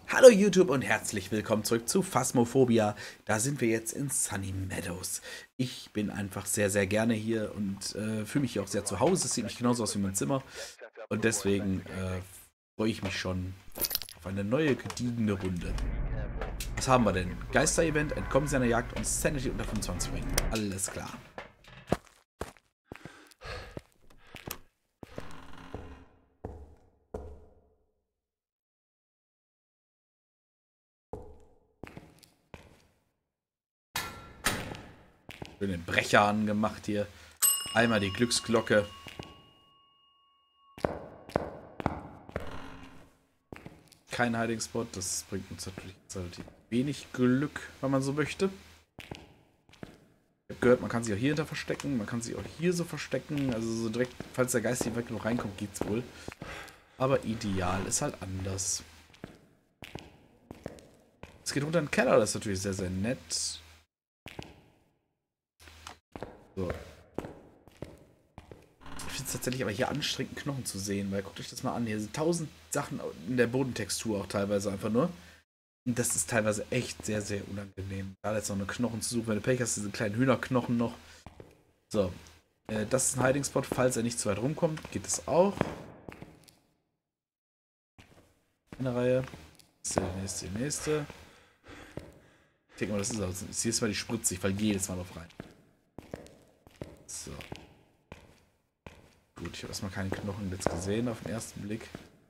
Hallo YouTube und herzlich willkommen zurück zu Phasmophobia. Da sind wir jetzt in Sunny Meadows. Ich bin einfach sehr, sehr gerne hier und fühle mich hier auch sehr zu Hause. Es sieht nicht genauso aus wie mein Zimmer. Und deswegen freue ich mich schon auf eine neue, gediegene Runde. Was haben wir denn? Geister-Event, Entkommen Sie einer Jagd und Sanity unter 25 bringen. Alles klar. Schön den Brecher angemacht hier. Einmal die Glücksglocke. Kein Hiding Spot, das bringt uns natürlich relativ wenig Glück, wenn man so möchte. Ich habe gehört, man kann sich auch hier hinter verstecken, man kann sich auch hier so verstecken, also so direkt, falls der Geist hier weg noch reinkommt, geht's wohl. Aber ideal ist halt anders. Es geht runter in den Keller, das ist natürlich sehr, sehr nett. So. Ich finde es tatsächlich aber hier anstrengend, Knochen zu sehen, weil guckt euch das mal an, hier sind 1000 Sachen in der Bodentextur auch teilweise einfach nur. Und das ist teilweise echt sehr, sehr unangenehm. Da jetzt noch eine Knochen zu suchen, wenn du Pech hast, diese kleinen Hühnerknochen noch. So, das ist ein Hiding Spot, falls er nicht zu weit rumkommt, geht es auch. Eine Reihe. Die nächste. Ich denke mal, das ist also. Hier ist mal die Spritze, ich falle jedes Mal drauf rein. So. Gut, ich habe erstmal keinen Knochen jetzt gesehen auf den ersten Blick.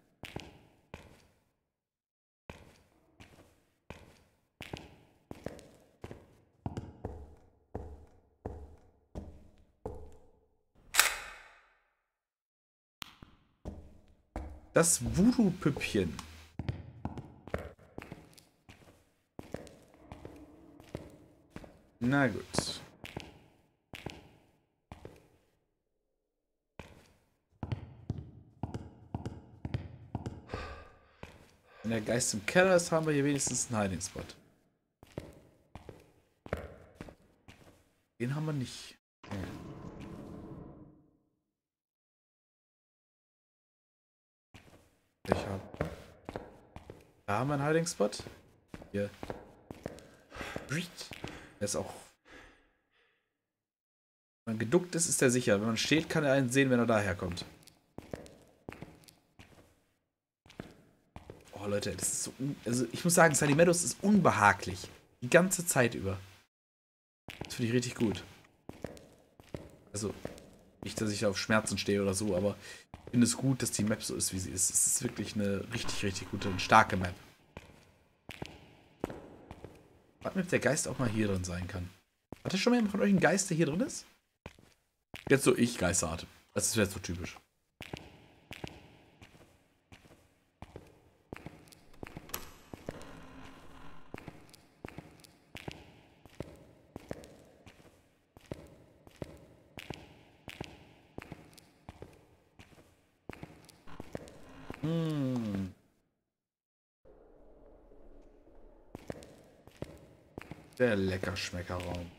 Das Voodoo-Püppchen. Na gut. Wenn der Geist im Keller ist, haben wir hier wenigstens einen Hiding-Spot. Den haben wir nicht. Ich habe. Da haben wir einen Hiding-Spot. Hier. Der ist auch. Wenn man geduckt ist, ist er sicher. Wenn man steht, kann er einen sehen, wenn er daherkommt. Oh Leute, das ist so. Also ich muss sagen, Sunny Meadows ist unbehaglich. Die ganze Zeit über. Das finde ich richtig gut. Also, nicht, dass ich auf Schmerzen stehe oder so, aber ich finde es gut, dass die Map so ist, wie sie ist. Es ist wirklich eine richtig, richtig gute und starke Map. Warten, ob der Geist auch mal hier drin sein kann. Hatte schon mal jemand von euch einen Geist, der hier drin ist? Jetzt so ich, Geisterart. Das ist jetzt so typisch. Hm. Der Leckerschmeckerraum.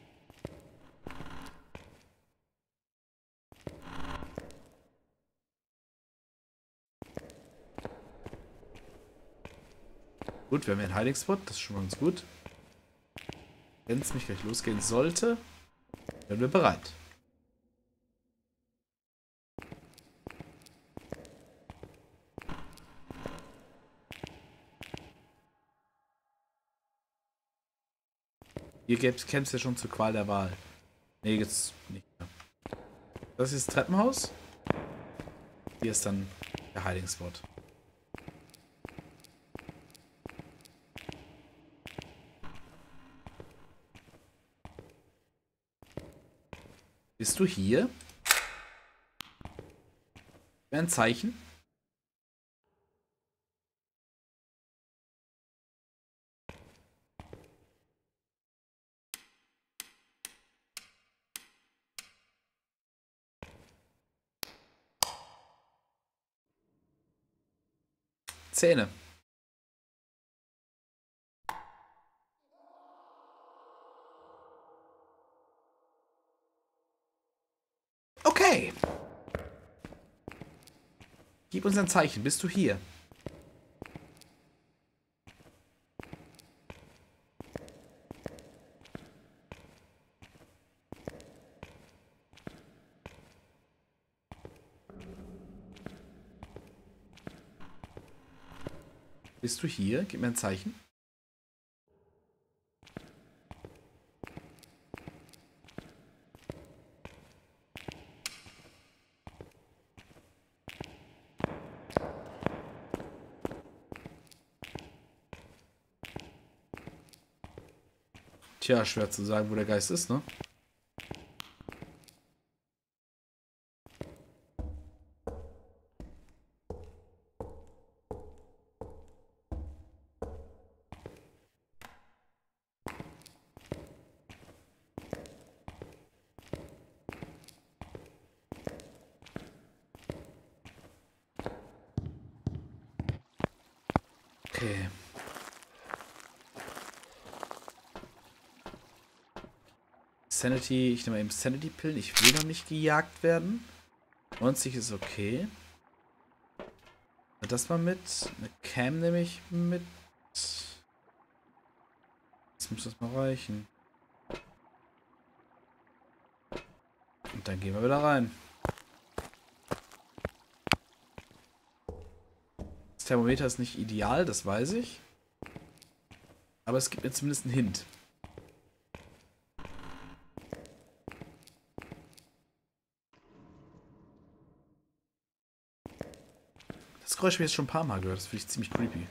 Gut, wir haben hier einen Hiding Spot, das ist schon mal ganz gut. Wenn es mich gleich losgehen sollte, werden wir bereit. Hier käme es ja schon zur Qual der Wahl. Nee, jetzt nicht mehr. Das ist das Treppenhaus. Hier ist dann der Hiding Spot. Bist du hier? Wäre ein Zeichen. Zähne. Okay. Gib uns ein Zeichen. Bist du hier? Bist du hier? Gib mir ein Zeichen. Tja, schwer zu sagen, wo der Geist ist, ne? Okay. Sanity, ich nehme eben Sanity-Pillen. Ich will noch nicht gejagt werden. 90 ist okay. Das mal mit. Eine Cam nehme ich mit. Jetzt muss das mal reichen. Und dann gehen wir wieder rein. Das Thermometer ist nicht ideal, das weiß ich. Aber es gibt mir zumindest einen Hint. Das Geräusch habe ich jetzt schon ein paar Mal gehört. Das finde ich ziemlich creepy.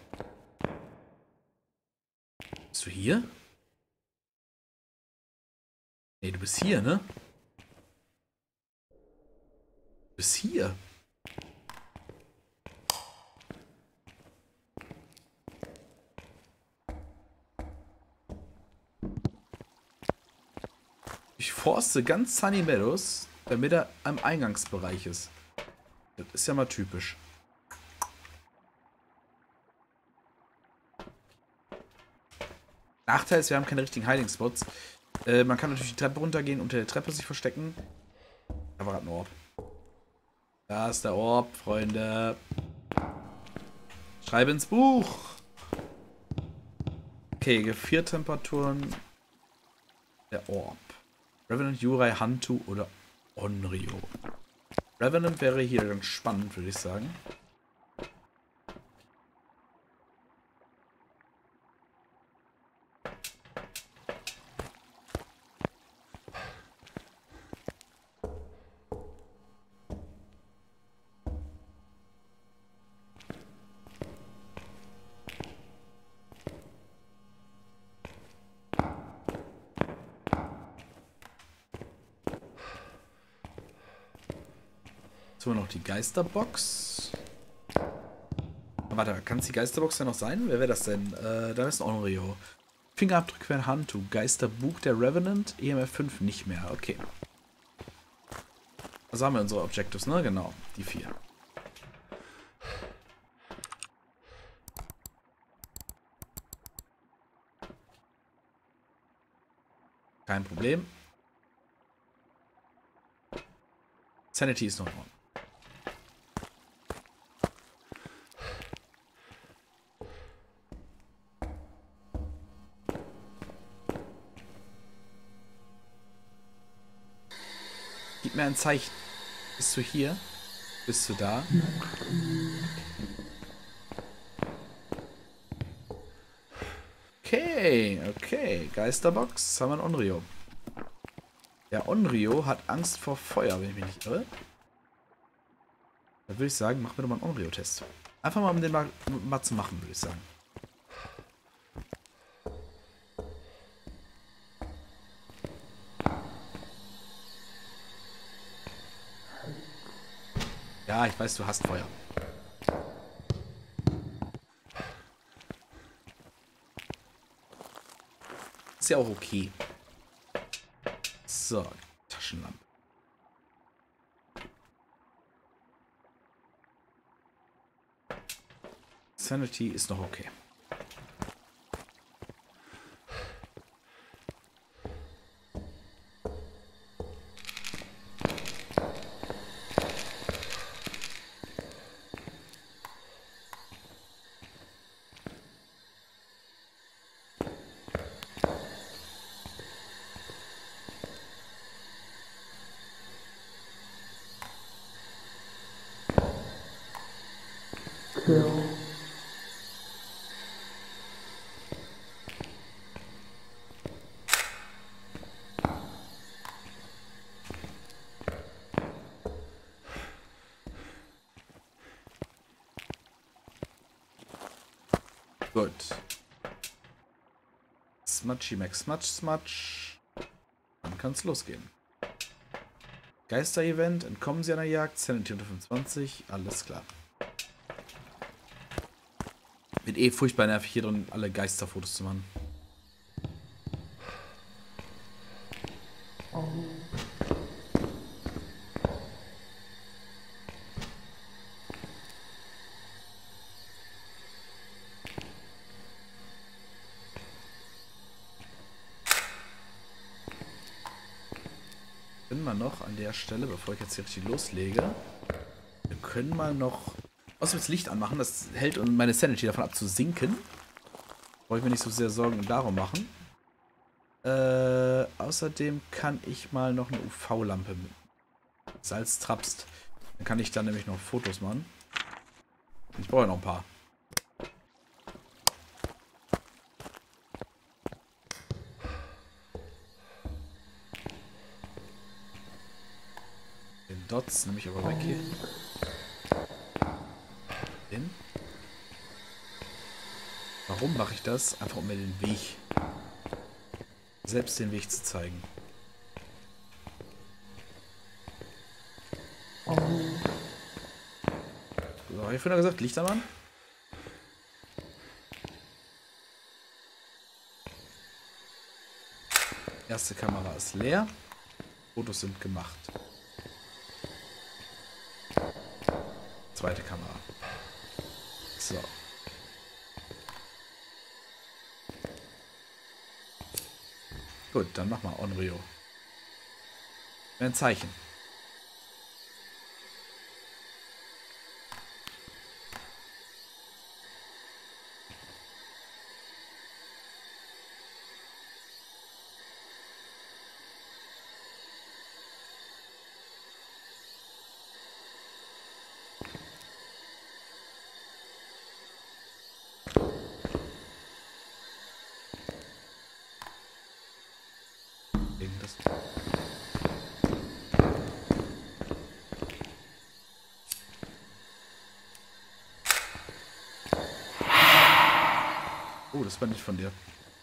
Bist du hier? Nee, du bist hier, ne? Du bist hier. Ich forste ganz Sunny Meadows, damit er am Eingangsbereich ist. Das ist ja mal typisch. Nachteil ist, wir haben keine richtigen Hiding-Spots. Man kann natürlich die Treppe runtergehen, unter der Treppe sich verstecken. Da war gerade ein Orb. Da ist der Orb, Freunde. Schreibe ins Buch. Okay, Gefriertemperaturen. Der Orb. Revenant, Yurai, Hantu oder Onryo. Revenant wäre hier ganz spannend, würde ich sagen. Jetzt haben wir noch die Geisterbox. Warte, kann es die Geisterbox denn noch sein? Wer wäre das denn? Da ist ein Onryo. Fingerabdrücke für ein Hantu. Geisterbuch der Revenant. EMF 5 nicht mehr. Okay. Also haben wir unsere Objectives, ne? Genau. Die 4. Kein Problem. Sanity ist noch on. Gib mir ein Zeichen. Bist du hier? Bist du da? Okay, okay. Geisterbox. Haben wir ein Onryo. Der Onryo hat Angst vor Feuer, wenn ich mich nicht irre. Da würde ich sagen, machen wir doch mal einen Onryo-Test. Einfach mal, um den mal zu machen, würde ich sagen. Ja, ich weiß, du hast Feuer. Ist ja auch okay. So, Taschenlampe. Sanity ist noch okay. Gut. Smudgy Max Smudge Smudge. Dann kann es losgehen. Geister-Event, entkommen Sie einer Jagd, Sanity unter 25, alles klar. Wird eh furchtbar nervig, hier drin alle Geisterfotos zu machen. Können wir noch an der Stelle, bevor ich jetzt hier richtig loslege, wir können mal noch außerdem das Licht anmachen. Das hält meine Sanity davon ab zu sinken. Brauche ich mir nicht so sehr Sorgen darum machen. Außerdem kann ich mal noch eine UV-Lampe mit Salz trapst. Dann kann ich dann nämlich noch Fotos machen. Ich brauche ja noch ein paar. Den Dots nehme ich aber weg hier. Den. Warum mache ich das? Einfach um mir den Weg, selbst den Weg zu zeigen. So, habe ich vorhin gesagt, Licht an. Erste Kamera ist leer. Fotos sind gemacht. Zweite Kamera. So. Gut, dann mach mal Onryo. Ein Zeichen. Das oh, das war nicht von dir.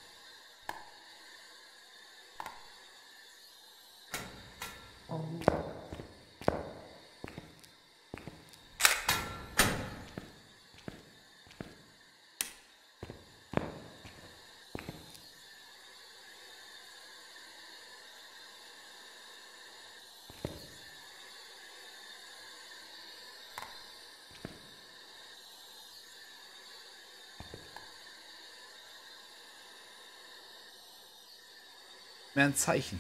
Mehr ein Zeichen.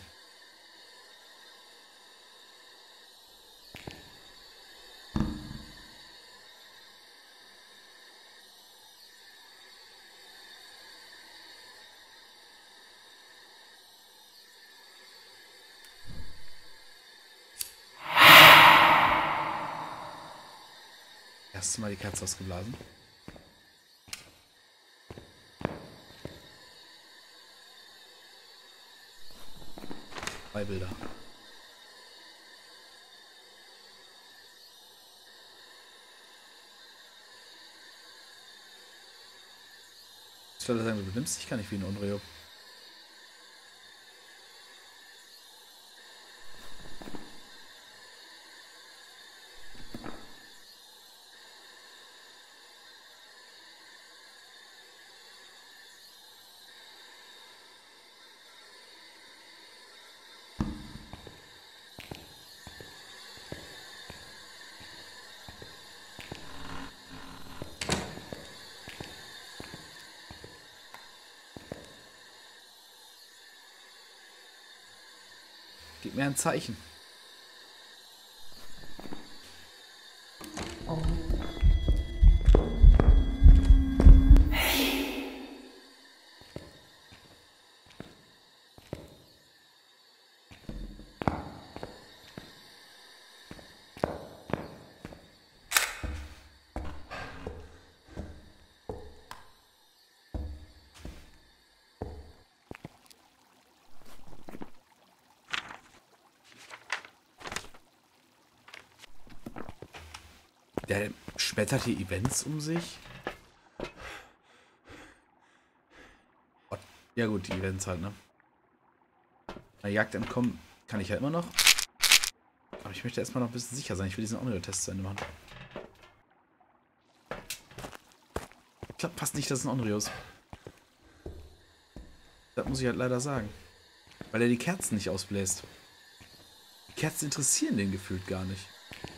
Erstes Mal die Katze ausgeblasen. Zwei Bilder. Ich würde sagen, du benimmst dich gar nicht wie ein Onryo. Gib mir ein Zeichen. Der schmettert hier Events um sich. Ja gut, die Events halt, ne? Bei Jagd entkommen kann ich ja immer noch. Aber ich möchte erstmal noch ein bisschen sicher sein. Ich will diesen Onryo-Test zu Ende machen. Ich glaube fast nicht, dass es ein Onryo ist. Das muss ich halt leider sagen. Weil er die Kerzen nicht ausbläst. Die Kerzen interessieren den gefühlt gar nicht.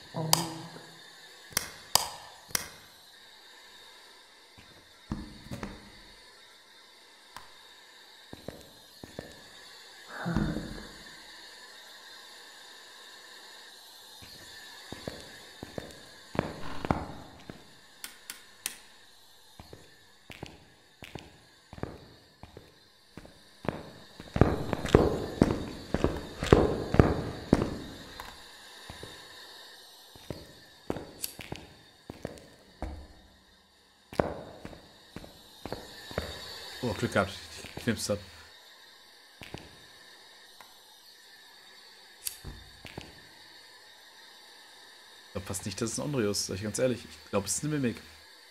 Oh, Glück gehabt. Ich knipst hab. Ich glaube fast nicht, dass es ein Onryo ist, sag ich ganz ehrlich. Ich glaube, es ist eine Mimik.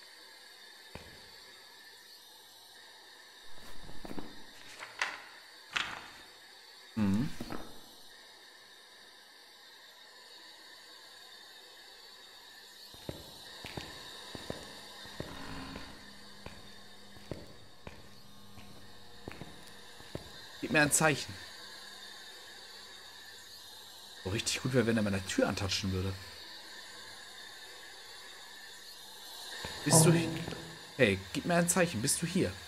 Mhm. Gib mir ein Zeichen. So richtig gut wäre, wenn er meine Tür antatschen würde. Bist du hier? Hey, gib mir ein Zeichen. Bist du hier?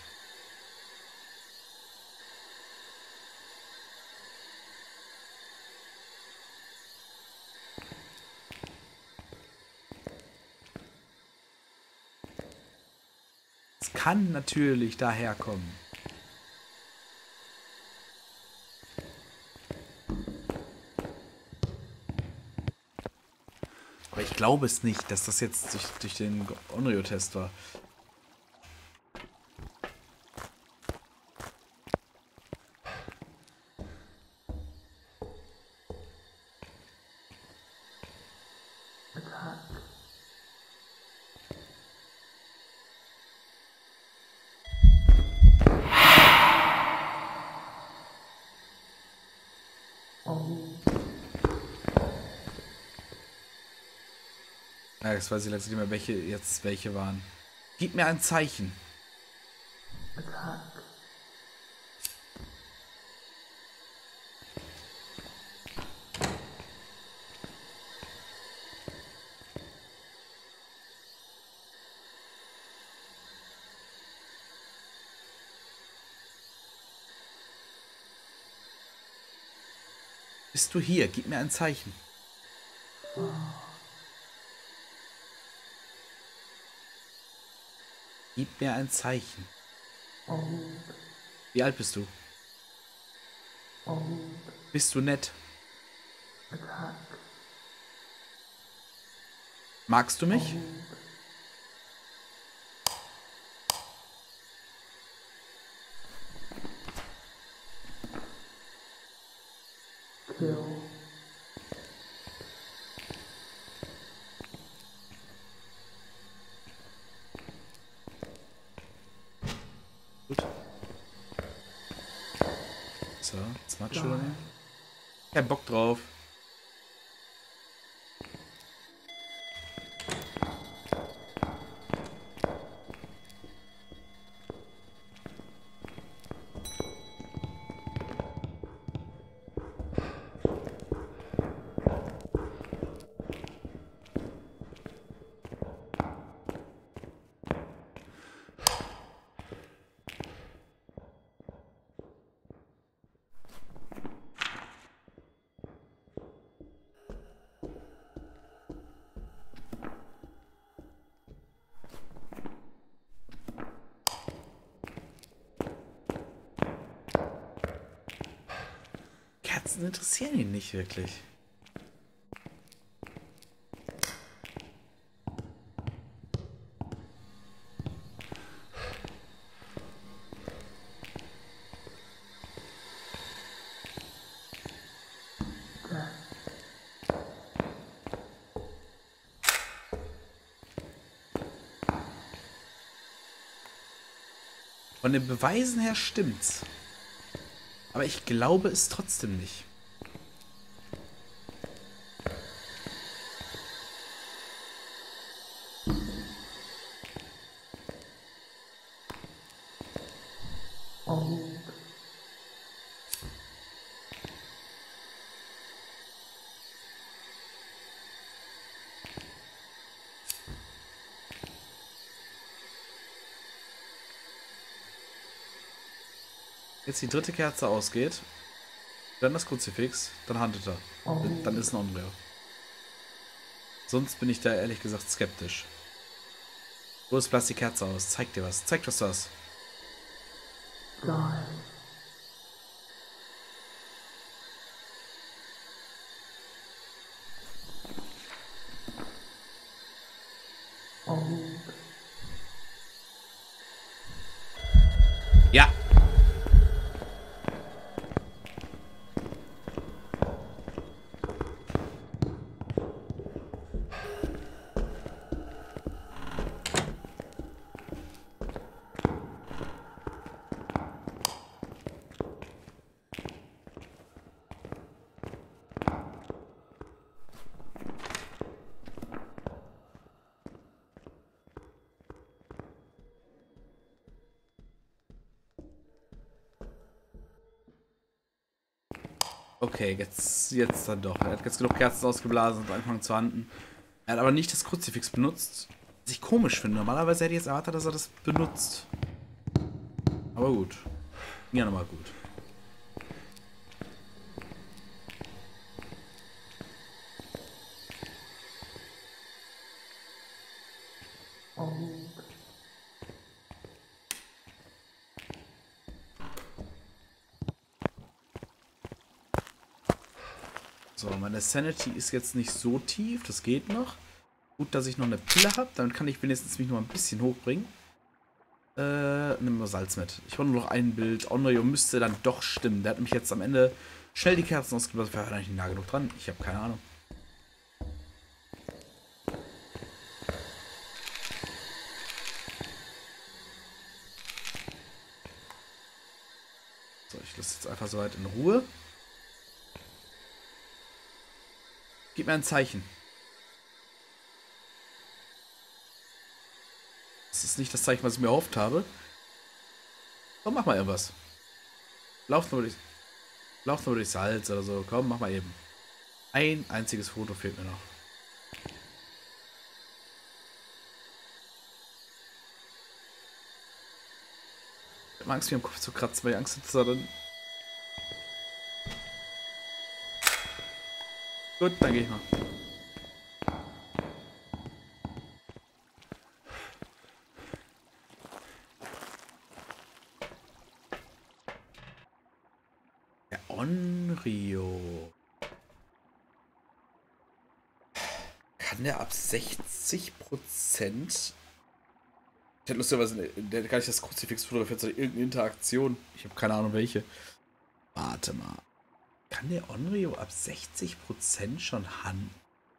Es kann natürlich daherkommen. Aber ich glaube es nicht, dass das jetzt durch den Onryo-Test war. Ja, jetzt weiß ich letztlich nicht mehr, welche jetzt welche waren. Gib mir ein Zeichen. Bist du hier? Gib mir ein Zeichen. Gib mir ein Zeichen. Wie alt bist du? Bist du nett? Magst du mich? Gut. So, Smatsch oder nicht? Kein Bock drauf. Kerzen interessieren ihn nicht wirklich. Von den Beweisen her stimmt's. Aber ich glaube es trotzdem nicht. Jetzt die dritte Kerze ausgeht, dann das Kruzifix, dann handelt er. Dann ist ein Onryo. Sonst bin ich da ehrlich gesagt skeptisch. Los, blass die Kerze aus. Zeig dir was. Zeig, was du hast. Ja. Okay, jetzt dann doch. Er hat jetzt genug Kerzen ausgeblasen und angefangen zu handen. Er hat aber nicht das Kruzifix benutzt. Was ich komisch finde. Normalerweise hätte ich jetzt erwartet, dass er das benutzt. Aber gut. Ja, nochmal gut. So, meine Sanity ist jetzt nicht so tief. Das geht noch. Gut, dass ich noch eine Pille habe. Damit kann ich wenigstens mich noch mal ein bisschen hochbringen. Nimm mal Salz mit. Ich wollte nur noch ein Bild. Onryo müsste dann doch stimmen. Der hat mich jetzt am Ende schnell die Kerzen ausgeblasen. War eigentlich nicht nah genug dran. Ich habe keine Ahnung. So, ich lasse jetzt einfach soweit in Ruhe. Gib mir ein Zeichen. Das ist nicht das Zeichen, was ich mir erhofft habe. Komm, mach mal irgendwas. Lauf nur durch Salz oder so. Komm, mach mal eben. Ein einziges Foto fehlt mir noch. Ich habe Angst, mir am Kopf zu kratzen, weil ich Angst habe, dass er dann... Gut, dann gehe ich mal. Der Onryo. Kann der ab 60%? Ich hätte lustigerweise, der kann ich das Kruzifix fotografiert, oder irgendeine Interaktion. Ich habe keine Ahnung welche. Warte mal. Kann der Onryo ab 60% schon handeln?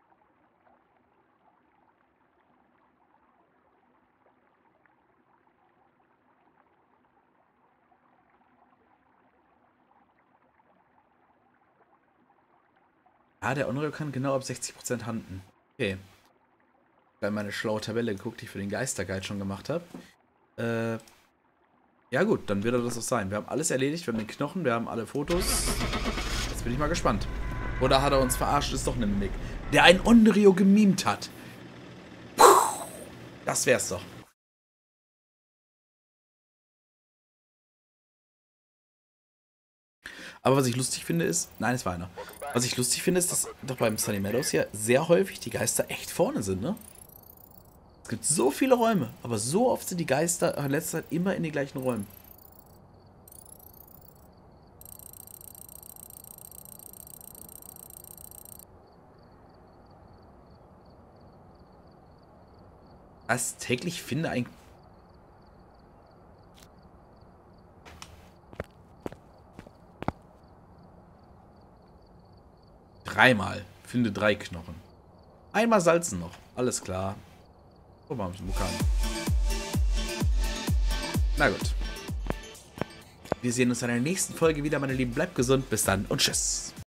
Ah, der Onryo kann genau ab 60% handeln. Okay. Bei meine schlaue Tabelle geguckt, die ich für den Geisterguide schon gemacht habe. Ja gut, dann wird er das auch sein. Wir haben alles erledigt, wir haben den Knochen, wir haben alle Fotos. Jetzt bin ich mal gespannt. Oder hat er uns verarscht, ist doch eine Mimik. Der ein Onryo gemimt hat. Puh, das wär's doch. Aber was ich lustig finde ist, nein, es war einer. Was ich lustig finde ist, dass doch beim Sunny Meadows ja sehr häufig die Geister echt vorne sind, ne? Es gibt so viele Räume, aber so oft sind die Geister in letzter Zeit immer in den gleichen Räumen. Was täglich finde ein... Dreimal. Finde 3 Knochen. Einmal salzen noch. Alles klar. Guck mal, Mukan. Na gut. Wir sehen uns in der nächsten Folge wieder, meine Lieben. Bleibt gesund, bis dann und tschüss.